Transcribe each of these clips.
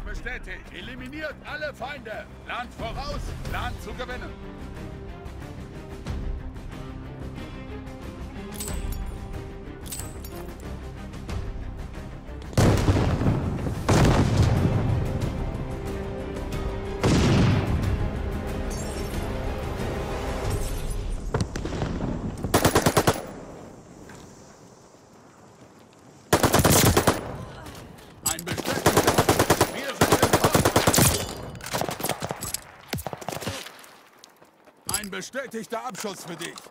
bestätigt. Eliminiert alle Feinde. Land voraus, Land zu gewinnen. Ein bestätigter Abschuss für dich.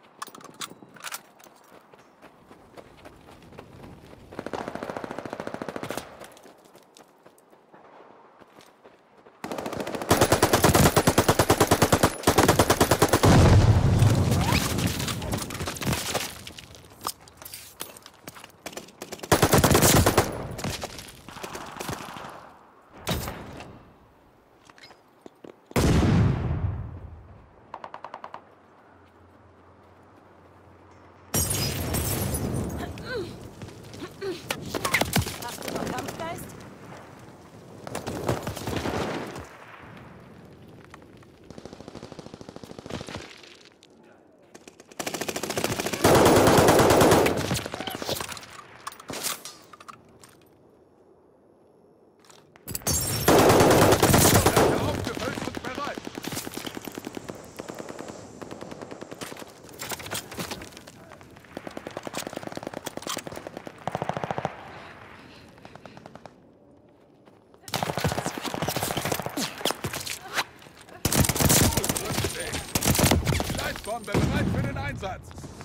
Bombe bereit für den Einsatz.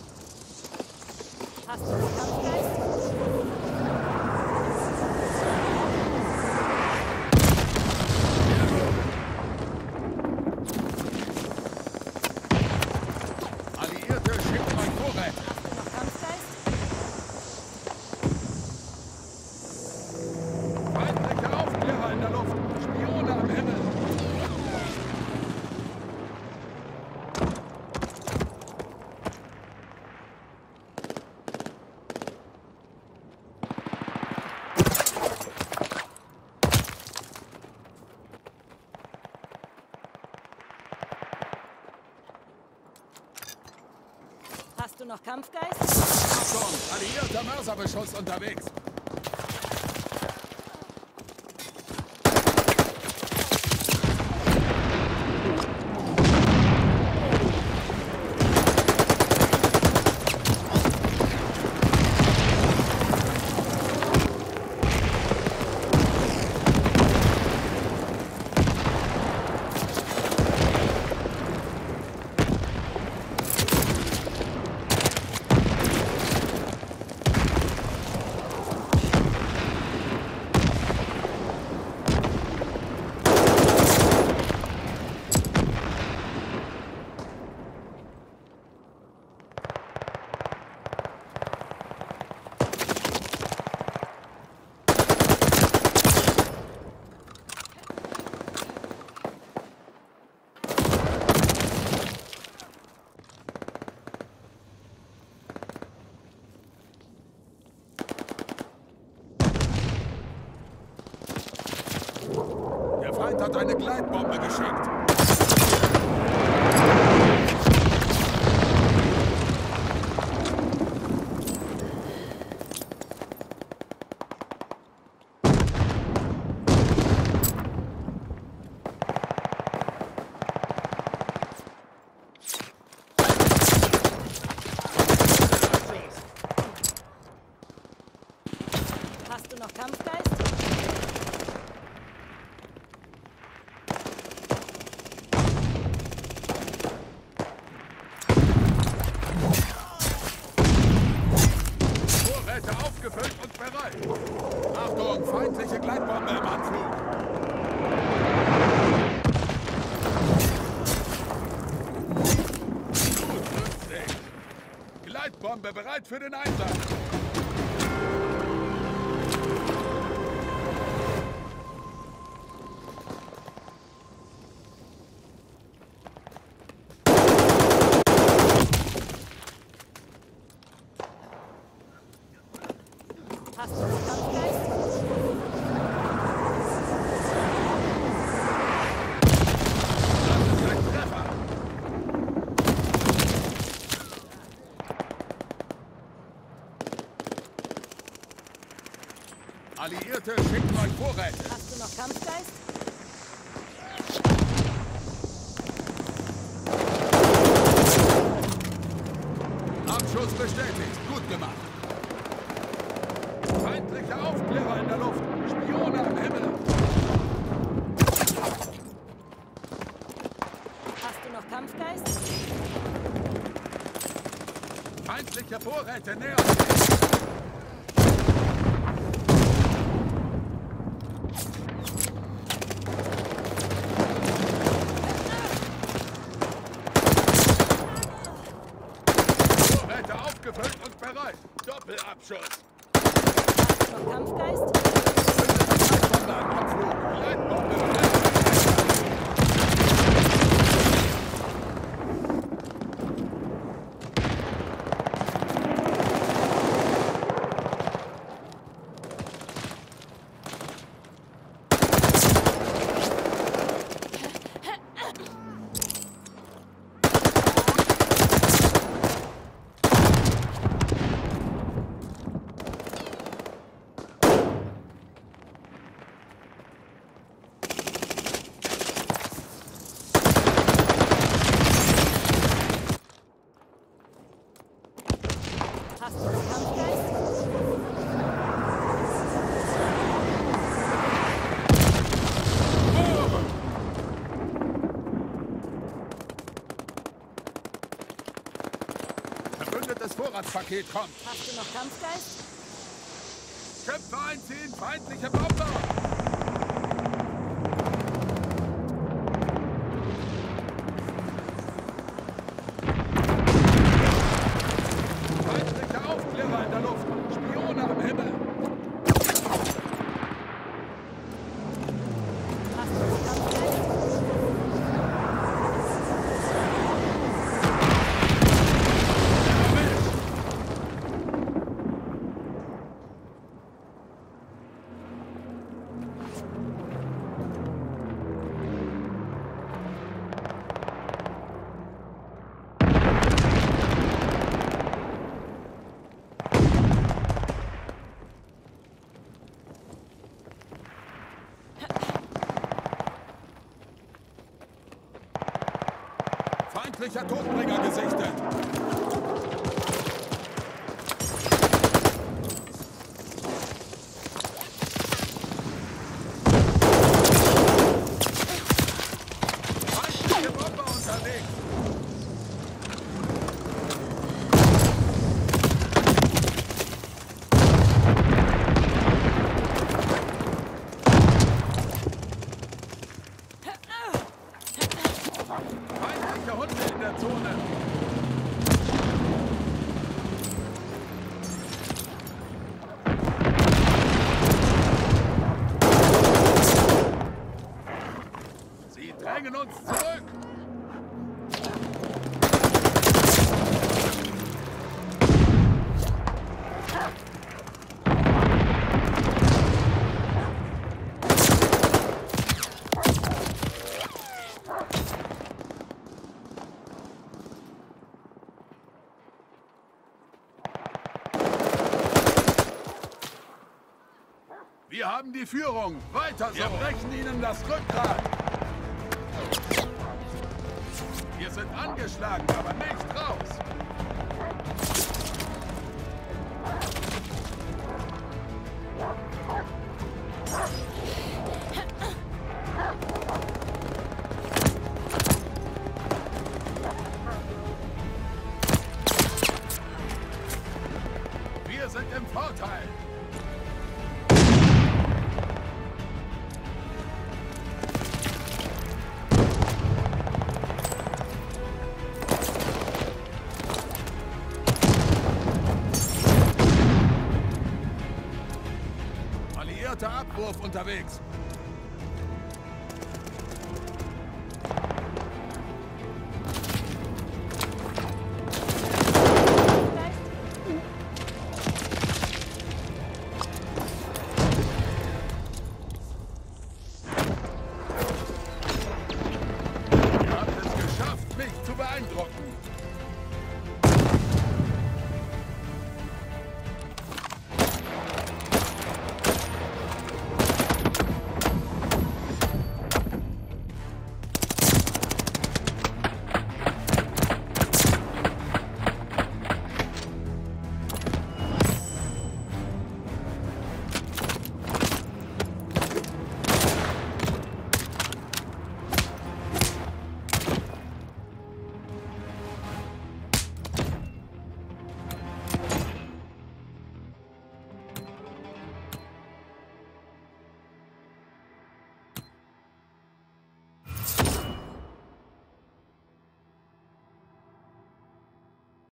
Hast du noch Kampfgeist? Alliierte schicken euch vorwärts. Hast du noch Kampfgeist? Feindliche Aufklärer in der Luft. Spione am Himmel. Hast du noch Kampfgeist? Achtung, alliierter Mörserbeschuss unterwegs. Der Feind hat eine Gleitbombe geschickt. Hast du noch Kampfgeist? Vorräte aufgefüllt und bereit. Achtung, feindliche Gleitbombe im Anflug. Gut, lustig. Gleitbombe bereit für den Einsatz. Hast du noch Kampfgeist? Alliierte schicken euch Vorräte. Hast du noch Kampfgeist? Abschuss bestätigt. Gut gemacht. Feindliche Aufklärer in der Luft. Spione am Himmel. Hast du noch Kampfgeist? Feindliche Vorräte nähern sich. Vorräte aufgefüllt und bereit. Doppelabschuss. Hast du noch Kampfgeist? Leitbombe am Abflug. Leitbombe bereit. Hast du noch Kampfgeist? Verbündetes Vorratspaket kommt. Hast du noch Kampfgeist? Köpfe einziehen, feindliche Bomber. Feindliche Aufklärer in der Luft. Spione am Himmel. Hast du noch Kampfgeist? Feindlicher Todbringer gesichtet. Feindliche Bomber unterwegs. Feindliche Hunde in der Zone. Sie drängen uns zurück. Wir haben die Führung. Weiter so. Wir brechen ihnen das Rückgrat. Wir sind angeschlagen, aber nicht raus. Wir sind im Vorteil. Alliierter Abwurf unterwegs.